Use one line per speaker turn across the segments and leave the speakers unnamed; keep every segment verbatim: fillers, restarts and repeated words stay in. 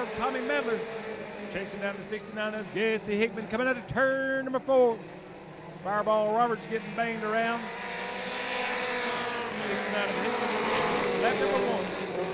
of Tommy Medler. Chasing down the sixty-nine of Jesse Hickman coming out of turn number four. Fireball Roberts getting banged around. sixty-nine of Hickman, lap number one.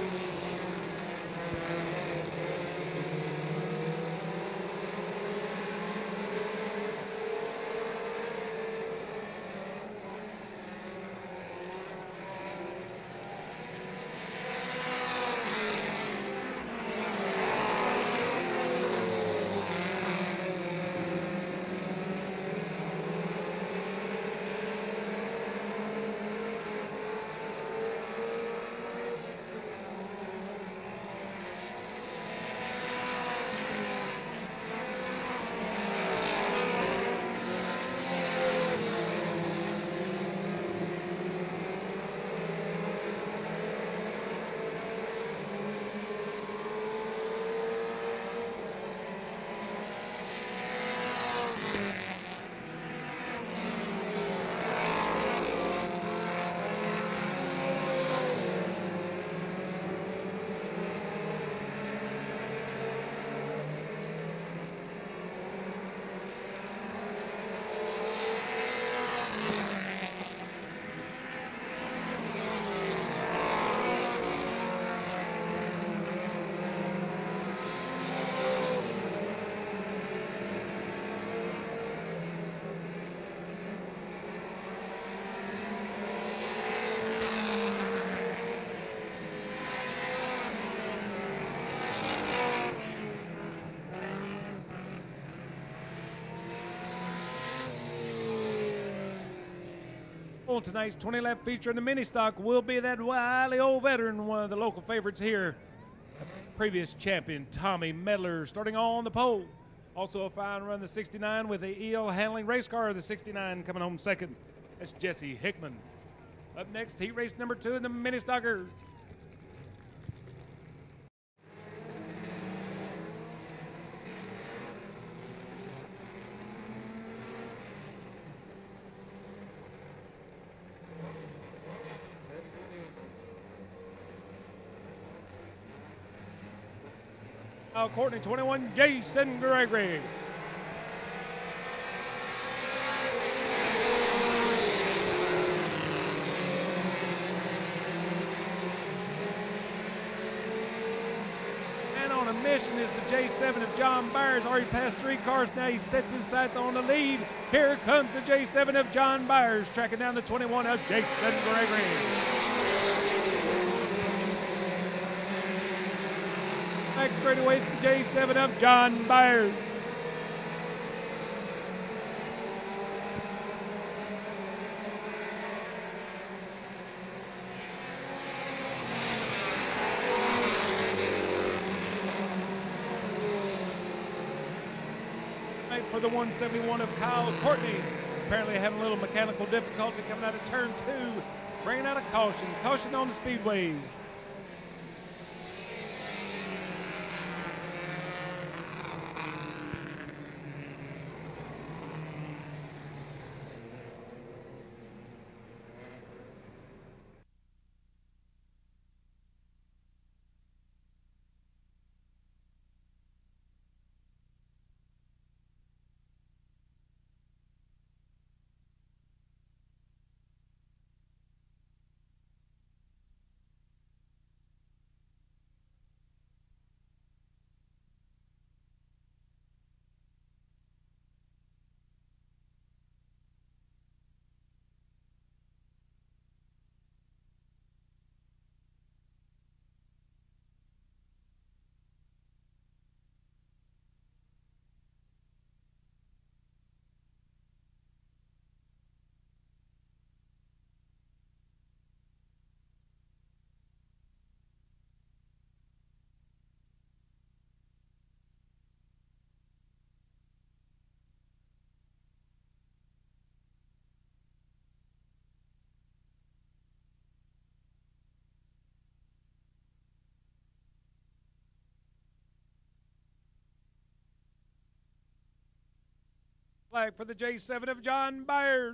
Tonight's twenty lap feature in the mini stock will be that wily old veteran, one of the local favorites here, previous champion Tommy Medler, starting on the pole. Also a fine run, the sixty-nine with the E L handling race car, the sixty-nine coming home second. That's Jesse Hickman. Up next, heat race number two in the mini stocker. Now, Courtney twenty-one, Jason Gregory. And on a mission is the J seven of John Byers. Already passed three cars. Now he sets his sights on the lead. Here comes the J seven of John Byers, tracking down the twenty-one of Jason Gregory. Back straightaway is the J seven of John Byers. Right for the one seventy-one of Kyle Courtney. Apparently having a little mechanical difficulty coming out of turn two, bringing out a caution. Caution on the Speedway. Flag for the J seven of John Byers.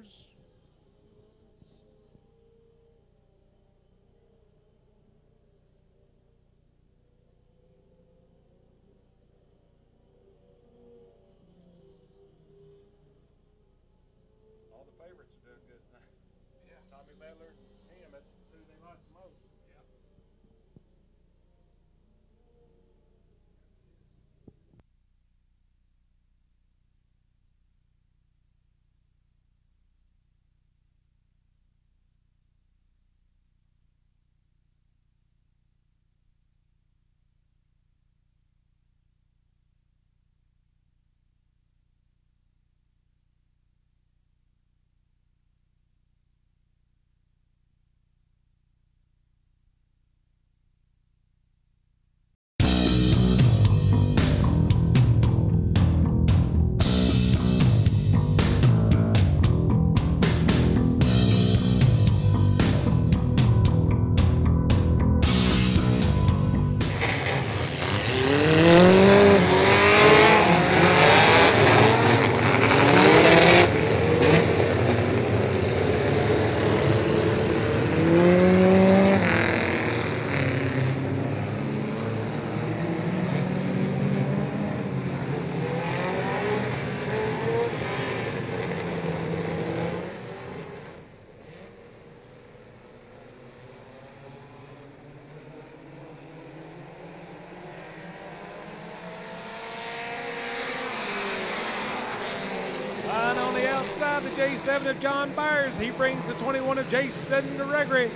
by the J seven of John Byers. He brings the twenty-one of Jason Gregory.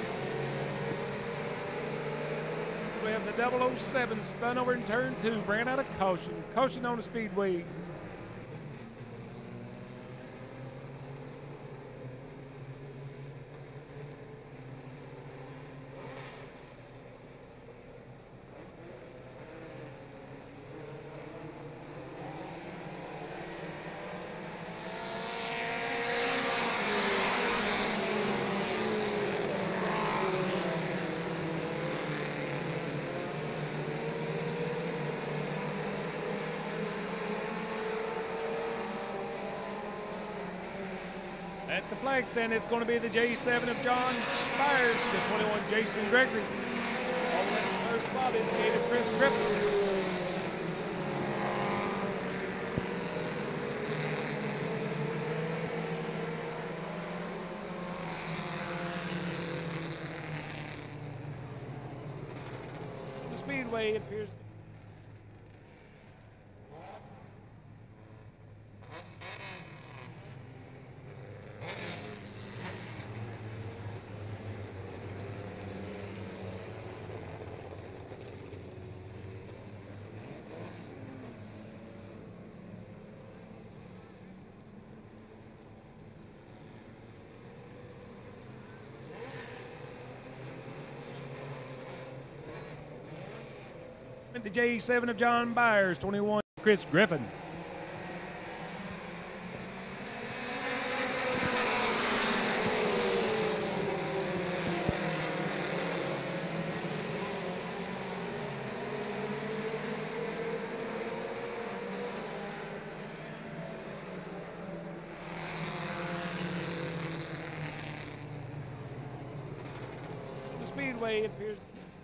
We have the double oh seven spun over in turn two, ran out of caution. Caution on the Speedway. At the flag stand, it's going to be the J seven of John Byers, the twenty-one Jason Gregory. All the way to the third spot is Gator Chris Griffin. The Speedway, it appears. The J seven of John Byers, twenty-one Chris Griffin. The Speedway, it appears.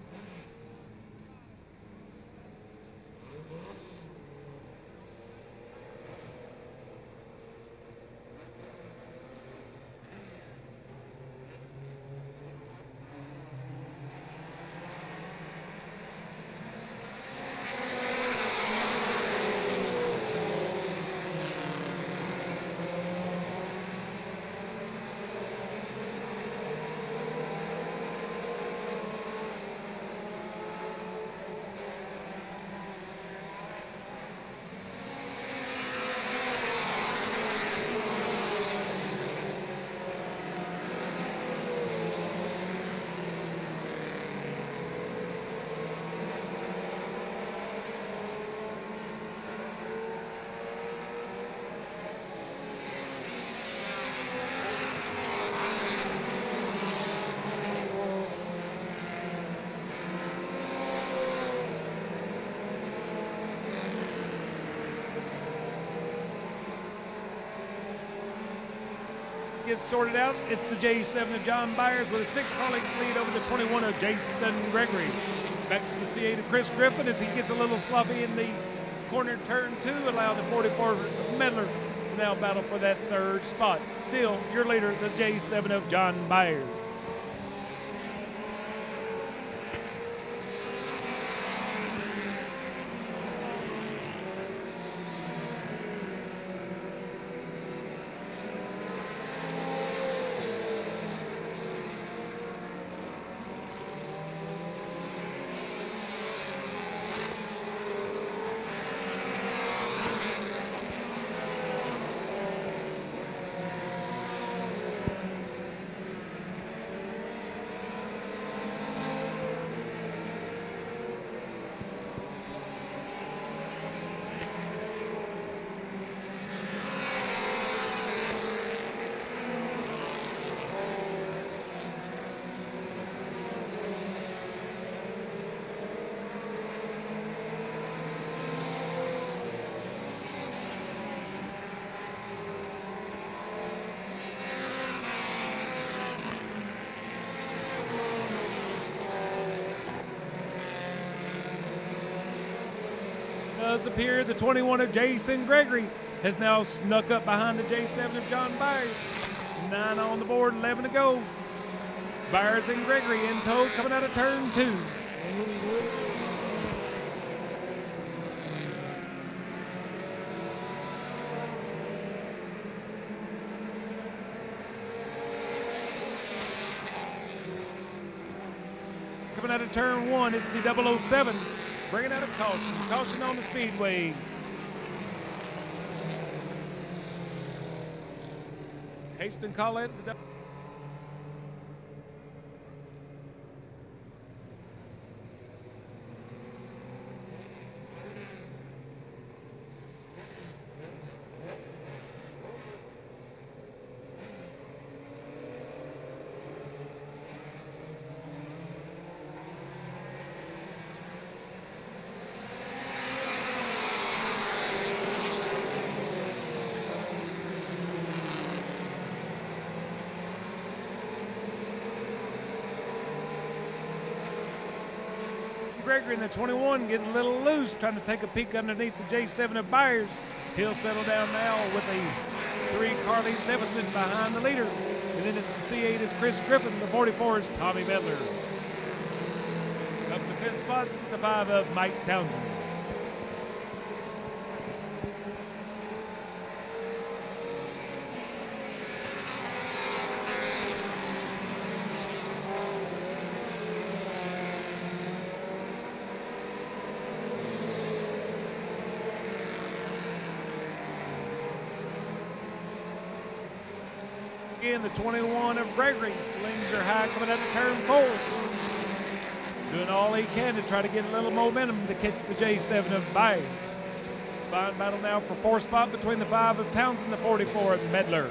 Gets sorted out. It's the J seven of John Byers with a six-car lead over the twenty-one of Jason Gregory. Back to the C eight of Chris Griffin as he gets a little sloppy in the corner turn two, allow the forty-four Medler to now battle for that third spot. Still, your leader, the J seven of John Byers. Does appear the twenty-one of Jason Gregory has now snuck up behind the J seven of John Byers. Nine on the board, eleven to go. Byers and Gregory in tow coming out of turn two. out of turn one. It's the double oh seven. Bringing out a caution. Caution on the Speedway. Haston Collette. The Gregory in the twenty-one getting a little loose, trying to take a peek underneath the J seven of Byers. He'll settle down now with a three Carly deficit behind the leader. And then it's the C eight of Chris Griffin. The forty-four is Tommy Medler. Up to fifth spot, it's the five of Mike Townsend. Again, the twenty-one of Gregory slings her high coming out of turn four. Doing all he can to try to get a little momentum to catch the J seven of Byers. Fine battle now for fourth spot between the five of Townsend and the forty-four of Medler.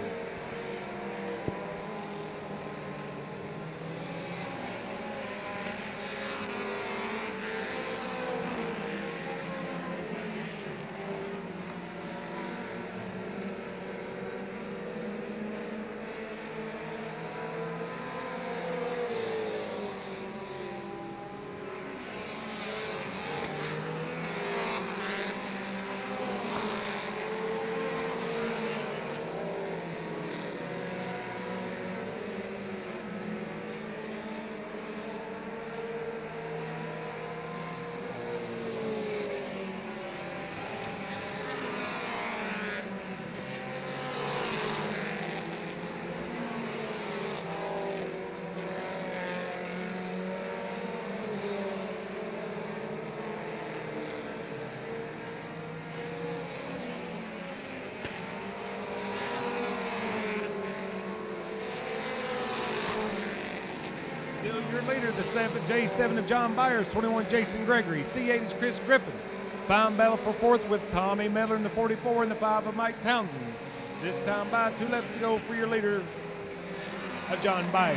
Still your leader, the seven, J seven of John Byers, twenty-one Jason Gregory. C eight is Chris Griffin. Fine battle for fourth with Tommy Medler in the forty-four and the five of Mike Townsend. This time by two left to go for your leader of John Byers.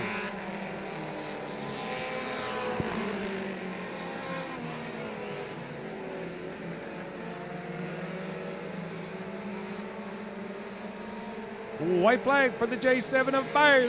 White flag for the J seven of Byers.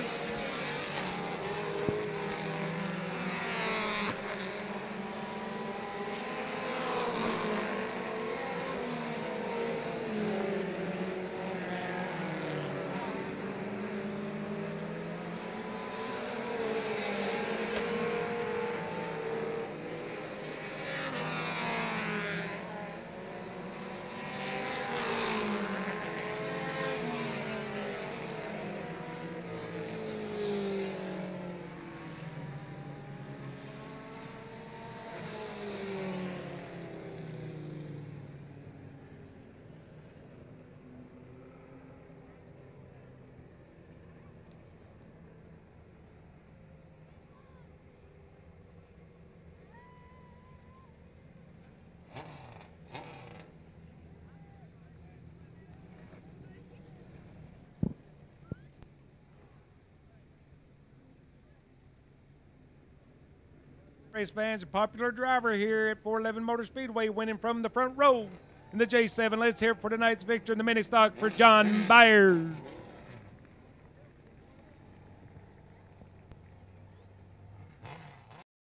Race fans, a popular driver here at four eleven Motor Speedway, winning from the front row in the J seven. Let's hear it for tonight's victor in the mini stock for John Byers.